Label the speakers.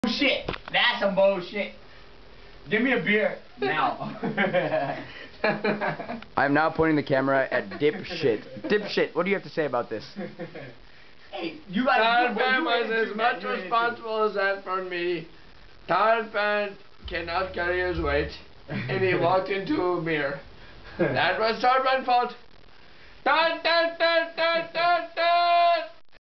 Speaker 1: Bullshit. That's some bullshit. Give me a beer now.
Speaker 2: I'm now pointing the camera at Dipshit. Dipshit, what do you have to say about this?
Speaker 1: Hey, you guys.
Speaker 3: Tarpan was as much responsible as that for me. Tarpan cannot carry his weight, and he walked into a mirror. That was Tarpan's fault.